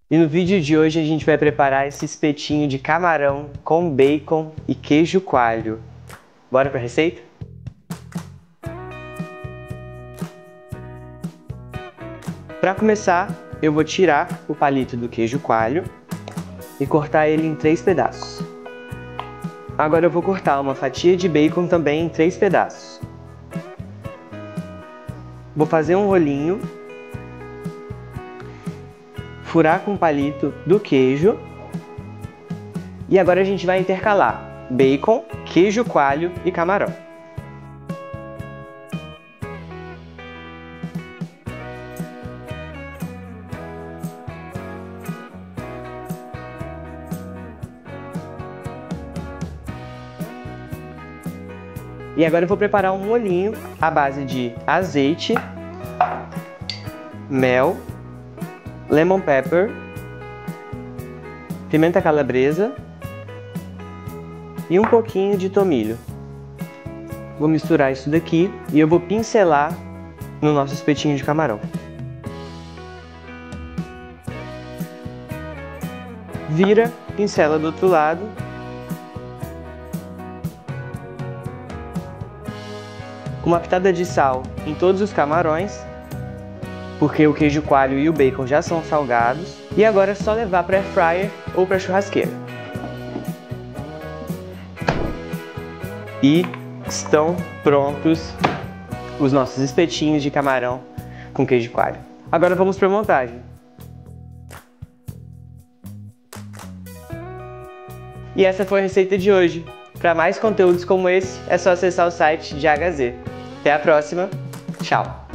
E no vídeo de hoje a gente vai preparar esse espetinho de camarão com bacon e queijo coalho. Bora pra receita? Para começar, eu vou tirar o palito do queijo coalho e cortar ele em 3 pedaços. Agora eu vou cortar uma fatia de bacon também em 3 pedaços. Vou fazer um rolinho, furar com o palito do queijo e agora a gente vai intercalar bacon, queijo coalho e camarão. E agora eu vou preparar um molhinho à base de azeite, mel, lemon pepper, pimenta calabresa e um pouquinho de tomilho. Vou misturar isso daqui e eu vou pincelar no nosso espetinho de camarão. Vira, pincela do outro lado. Uma pitada de sal em todos os camarões, porque o queijo coalho e o bacon já são salgados. E agora é só levar para air fryer ou para churrasqueira. E estão prontos os nossos espetinhos de camarão com queijo coalho. Agora vamos para a montagem. E essa foi a receita de hoje. Para mais conteúdos como esse, é só acessar o site de AHZ. Até a próxima. Tchau!